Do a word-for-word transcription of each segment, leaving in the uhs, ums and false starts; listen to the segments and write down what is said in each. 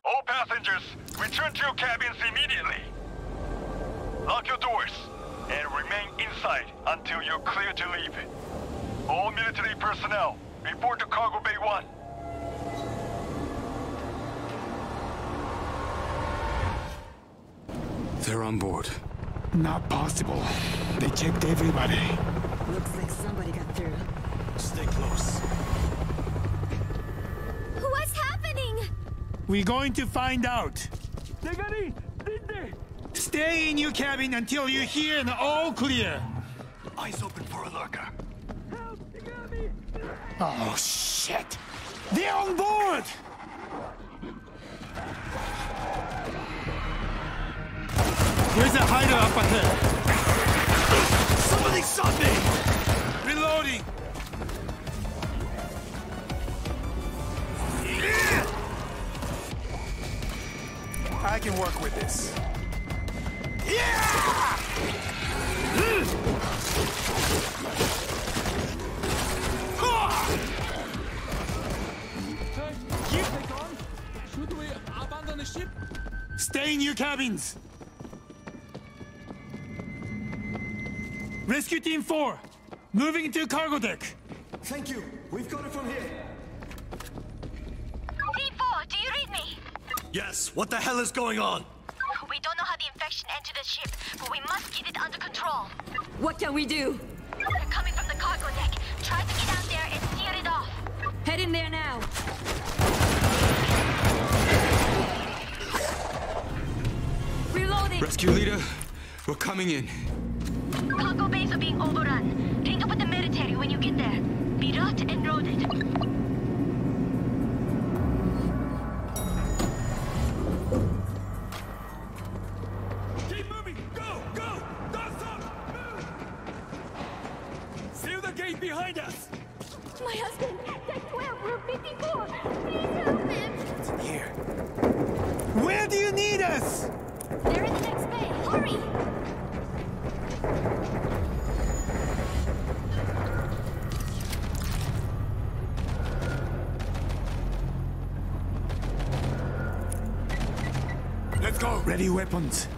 All passengers, return to your cabins immediately. Lock your doors and remain inside until you're clear to leave. All military personnel, report to Cargo Bay one. They're on board. Not possible. They checked everybody. Looks like somebody got through. Stay close. What's happening? We're going to find out. Stay in your cabin until you hear an all clear. Eyes open for a lurker. Oh, shit! They're on board! There's a hider up ahead. Somebody shot me! Reloading! I can work with this. Yeah! Should we abandon the ship? Stay in your cabins. Rescue Team four, moving to cargo deck. Thank you. We've got it from here. Team four, do you read me? Yes. What the hell is going on? We don't know how the infection entered the ship, but we must get it under control. What can we do? They're coming from the cargo deck. Try to get out there and steer it off. Head in there now. Reloading. Rescue leader, we're coming in. Cargo bays are being overrun. Link up with the military when you get there. Be route and loaded. Keep moving! Go! Go! Don't stop! Move! Seal the gate behind us! My husband! Deck twelve, room fifty-four! Please help him! Here. Where do you need us? They're in the next bay. Hurry! Let's go. Ready weapons.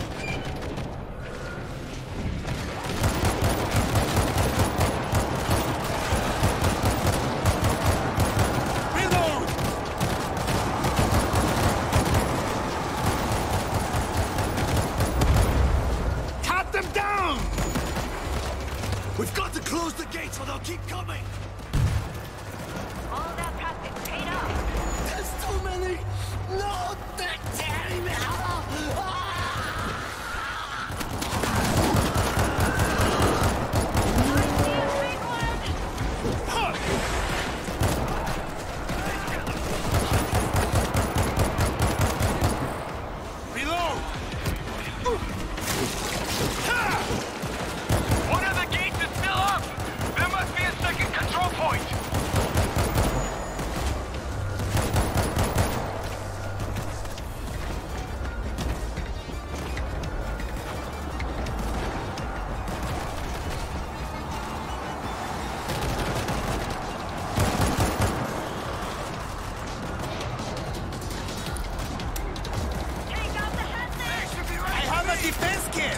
Reload! Cut them down! We've got to close the gates or they'll keep coming. All that practice paid off. There's too many. No, they're tearing me out. Reload! One of the gates is still up! There must be a second control point! Take out the hazard! I have a defense kit!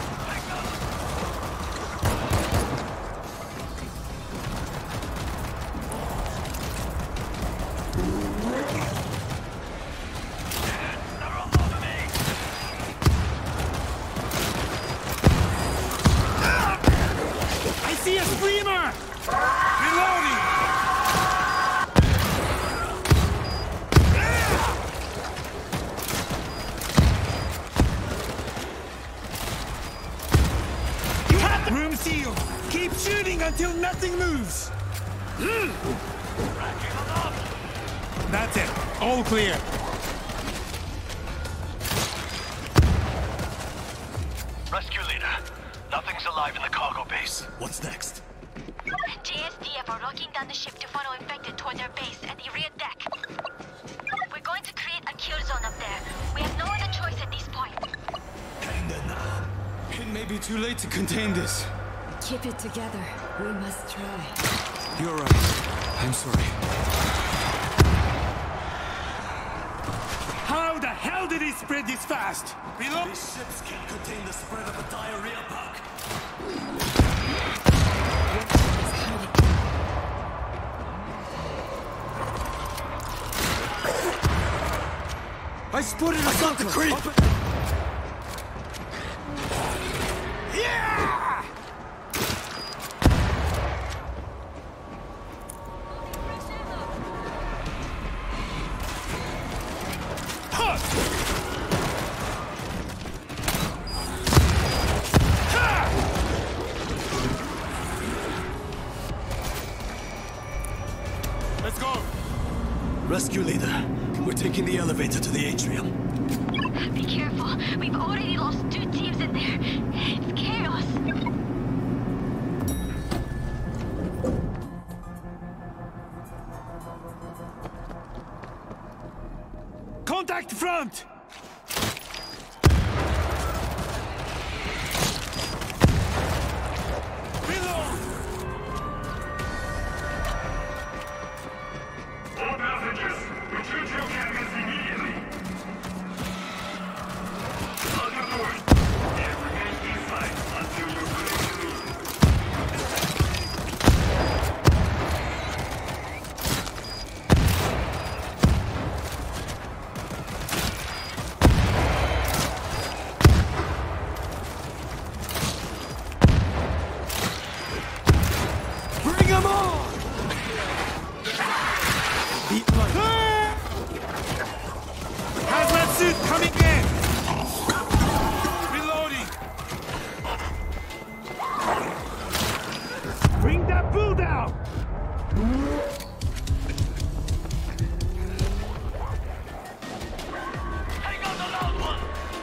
I see a screamer! Reloading! Room sealed. Keep shooting until nothing moves. That's it. All clear. Rescue leader, nothing's alive in the cargo base. What's next? J S D F are rocking down the ship to funnel infected toward their base at the rear deck. We're going to create a kill zone up there. We have no other choice at this point. It may be too late to contain this. Keep it together. We must try. You're right. I'm sorry. we spread this fast? Reload! These ships can't contain the spread of a diarrhea bug. I spotted a I got the creep! Yeah! Huh! Let's go! Rescue leader, we're taking the elevator to the atrium. Be careful. We've already lost two teams in there. It's chaos. Contact front! Reload! All passengers, return to your cabins immediately. Lock your doors and remain inside until you're clear to leave. Bring them on! Hazmat suit coming in! Reloading! Bring that bull down! Take out the loud one!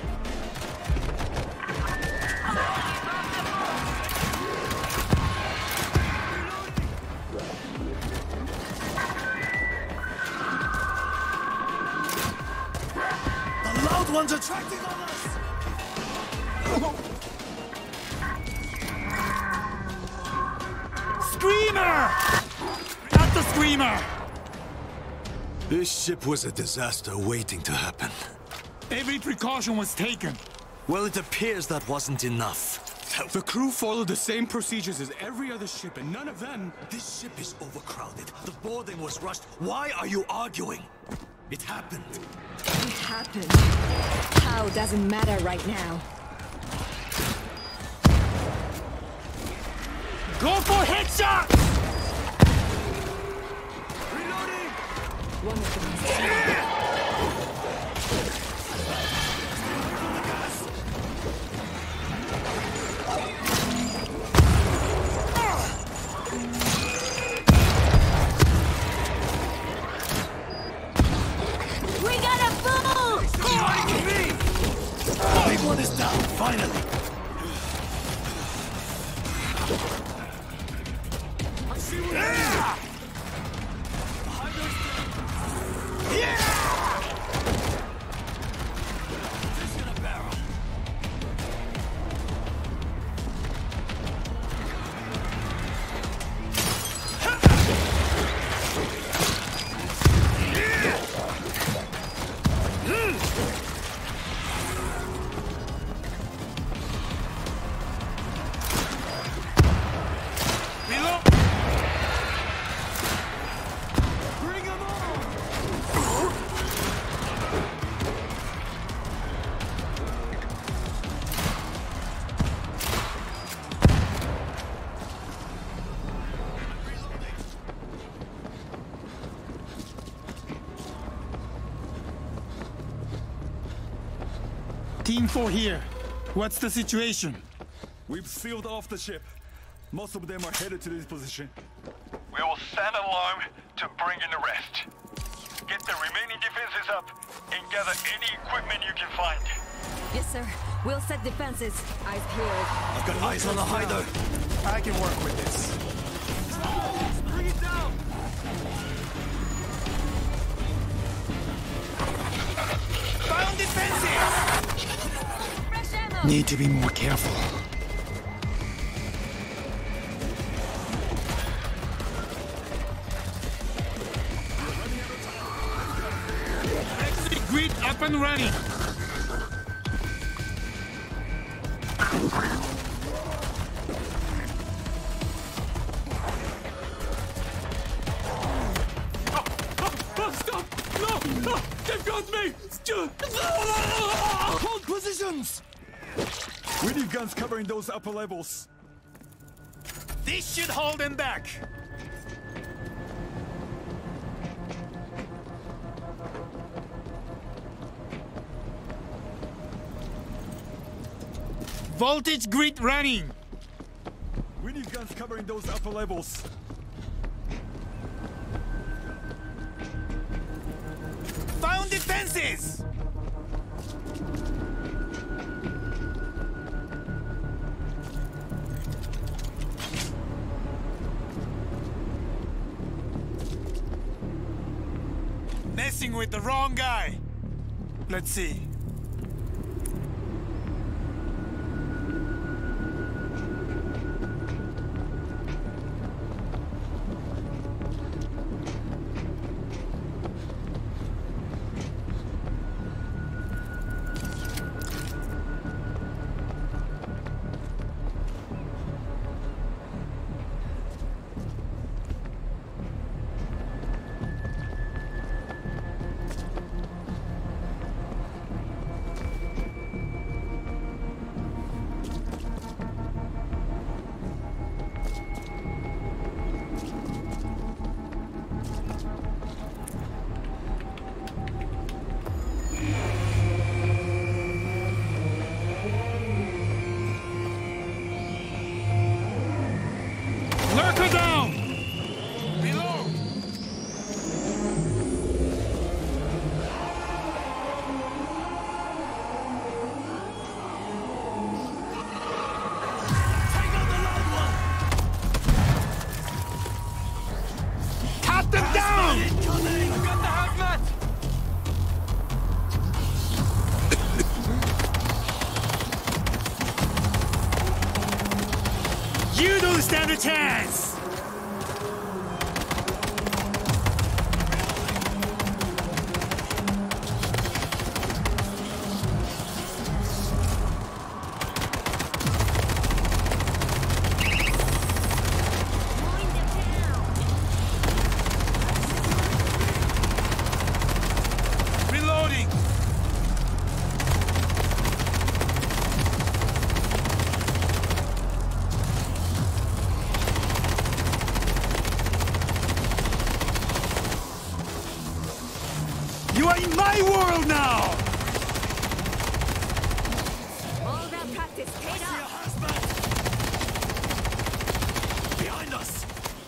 The loud one's attracting on us! Screamer! Not the screamer! This ship was a disaster waiting to happen. Every precaution was taken. Well, it appears that wasn't enough. The crew followed the same procedures as every other ship, and none of them... This ship is overcrowded. The boarding was rushed. Why are you arguing? It happened. It happened. How doesn't matter right now. Go for headshot! Reloading! One of them is We got a fool! Big one is down, finally! I see what yeah! Yeah! Fish in a barrel. Reload! Bring them on! Team four here. What's the situation? We've sealed off the ship. Most of them are headed to this position. We will sound alarm to bring in the rest. Get the remaining defenses up and gather any equipment you can find. Yes, sir. We'll set defenses. Eyes peeled. I've got eyes on the hider. I can work with this. Bring it down! Found defenses! Fresh ammo! Need to be more careful. Exit grid up and running. guns! We need guns covering those upper levels. This should hold them back. Voltage grid running. We need guns covering those upper levels. Found defenses! Messing with the wrong guy. Let's see. Lurker down! Reload! Take out the loud one! Cut them down! Incoming! I got the hazmat! You don't stand a chance! Reloading! You are in my world now! All that practice paid See a off. hazmat! Behind us!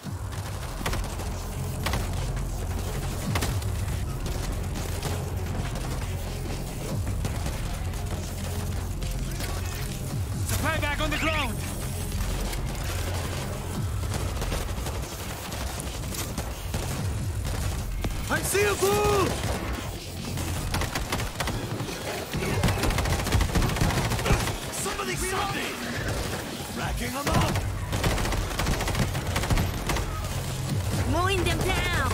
Supply back on the ground! I see a fool! Somebody stop me! Racking them up! Mowing them down.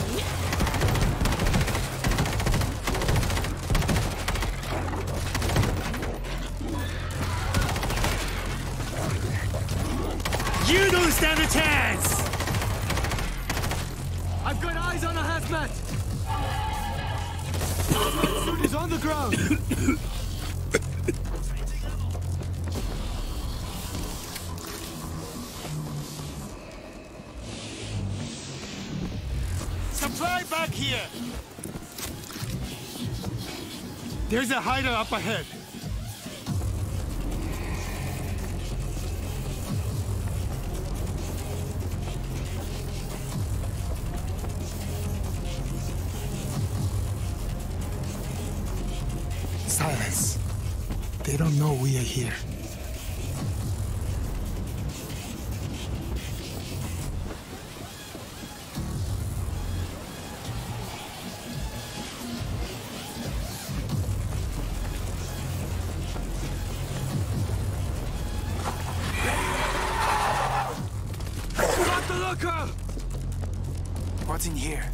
You don't stand a chance! I've got eyes on a hazmat! Hazmat suit is on the ground! Supply back here! There's a hider up ahead. Silence. They don't know we are here. Got the looker! What's in here?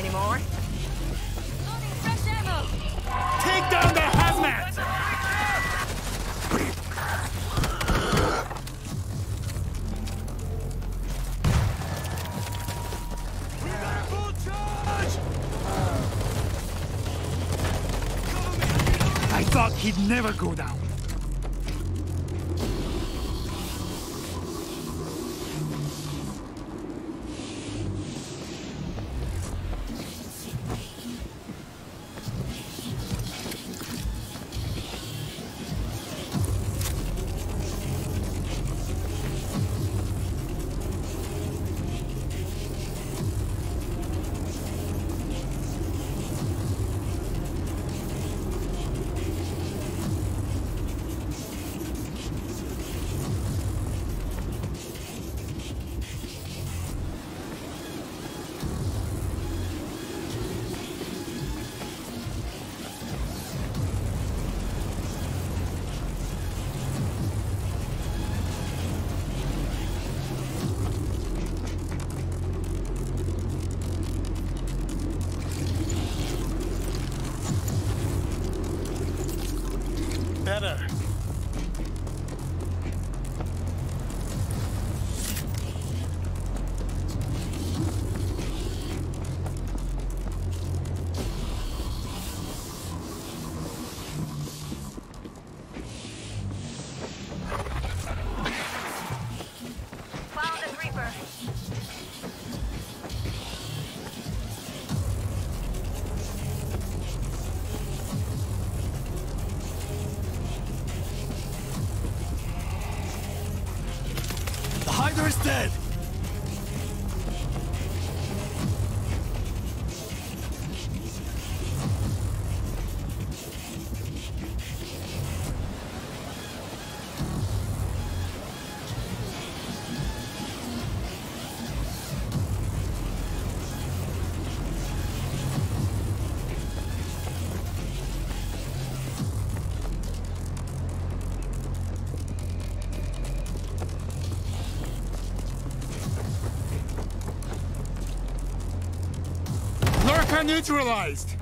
anymore. Loading fresh ammo! Take down the hazmat! We got full charge! I thought he'd never go down. Better. Found a creeper. The hider is dead! Lurker neutralized!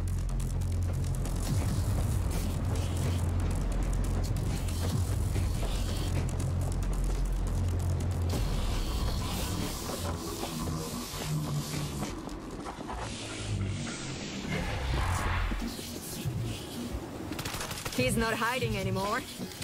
He's not hiding anymore.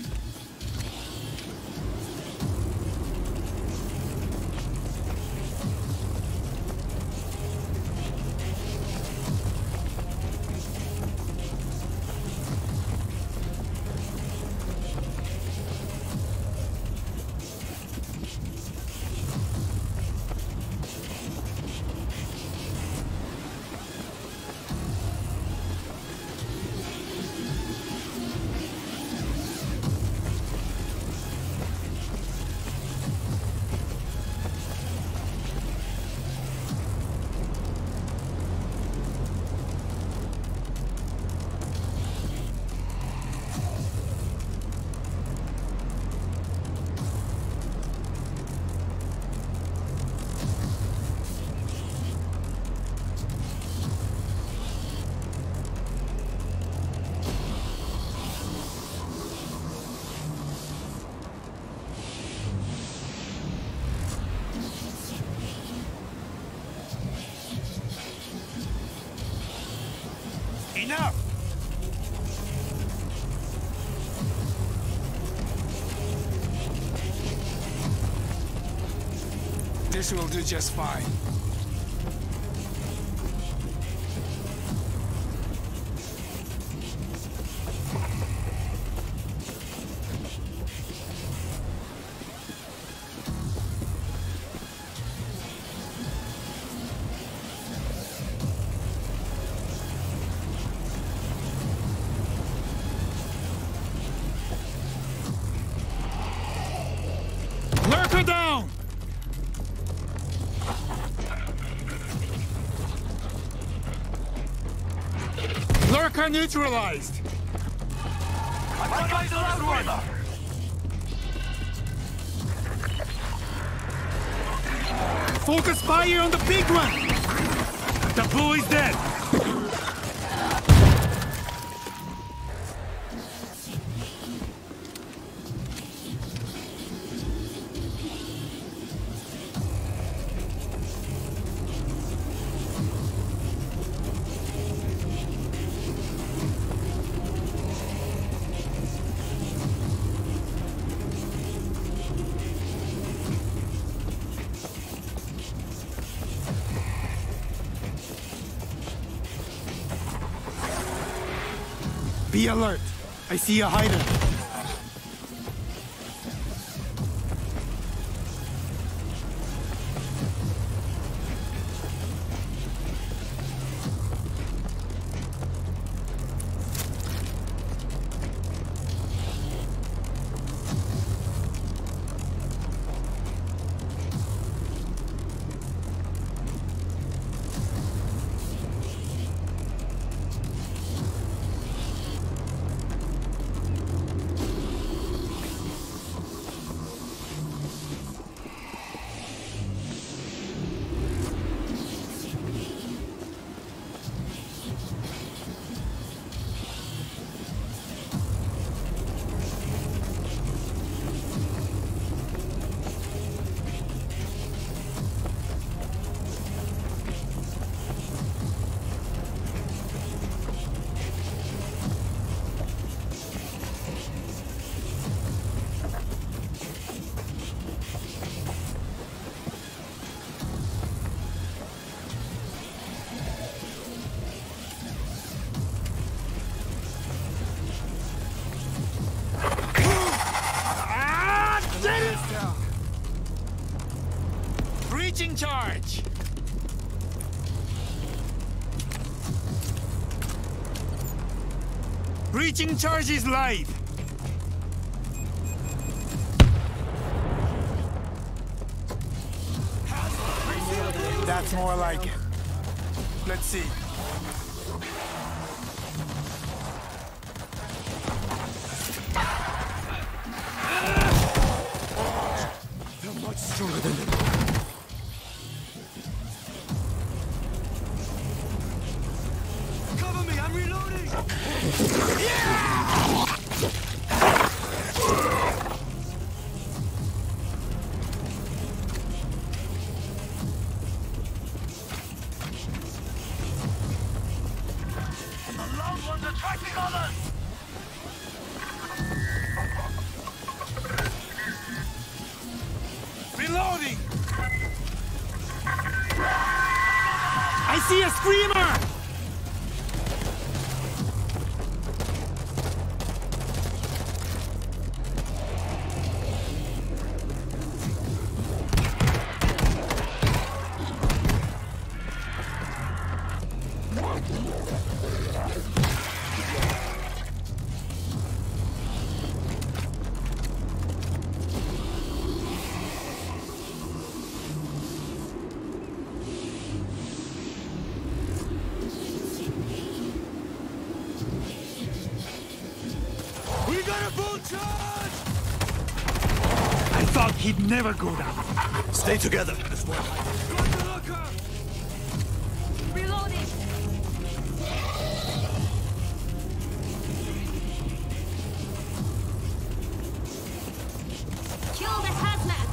Enough! This will do just fine. Lurker down! Lurker neutralized! I got the loud one! Focus fire on the big one! The bully's dead! Be alert. I see a hider. Breaching charge! Breaching charge is live! That's more like it. Let's see. They're much stronger than them. Cover me, I'm reloading! The loud one's attracting others! Reloading! I see a screamer! We got a full charge! I thought he'd never go down. Stay together. There's one hiding. Got the locker! Reloading! Kill the hazmat!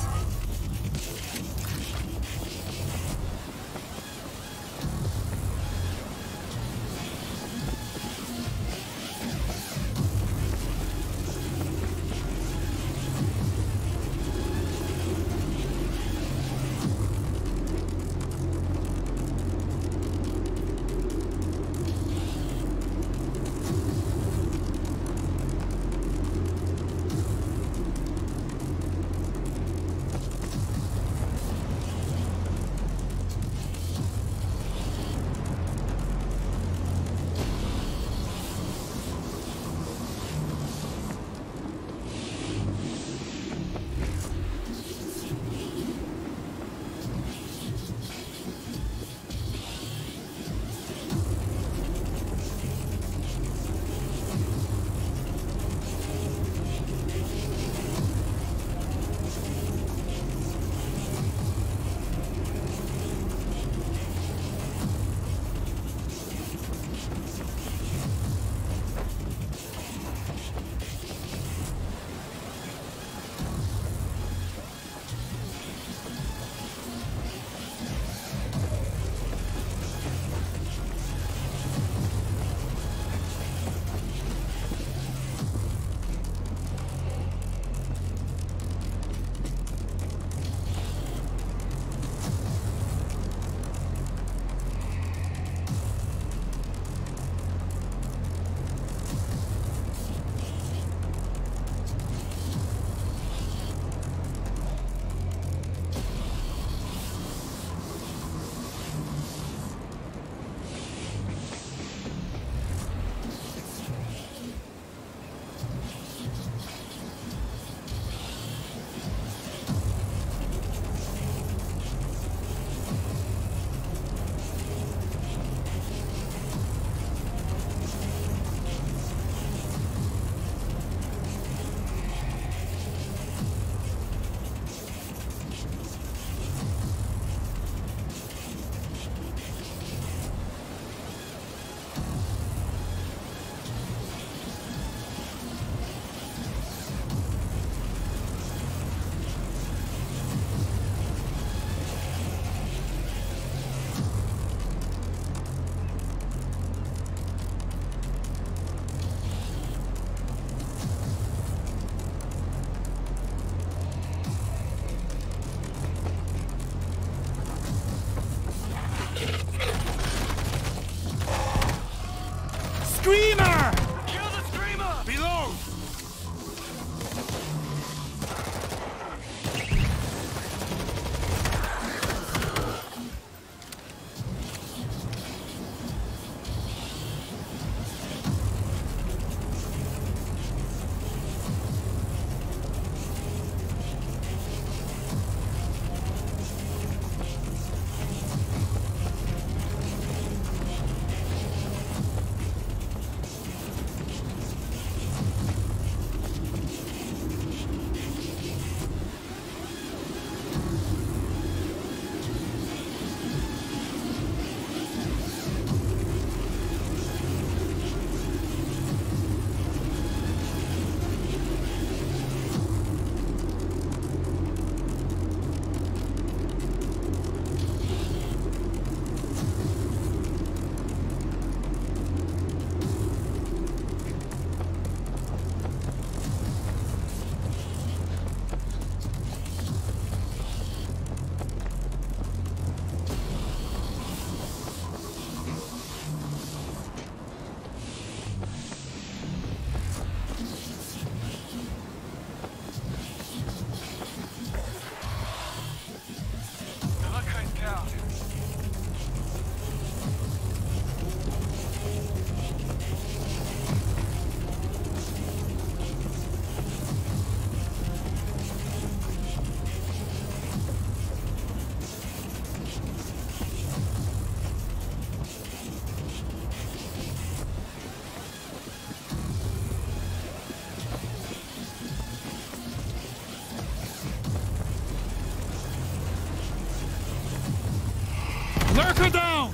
Lurker down!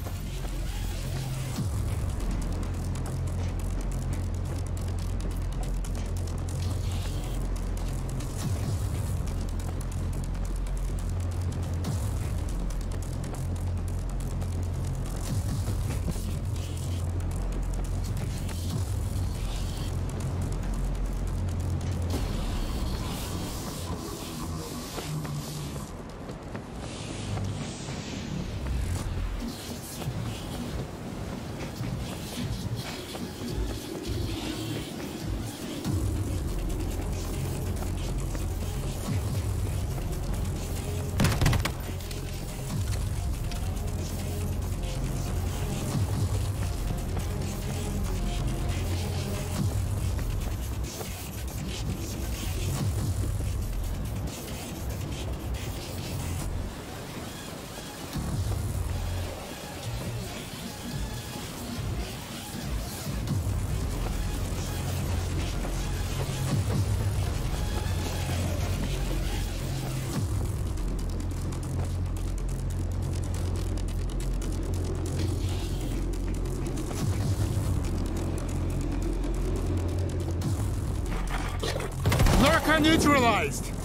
Lurker neutralized!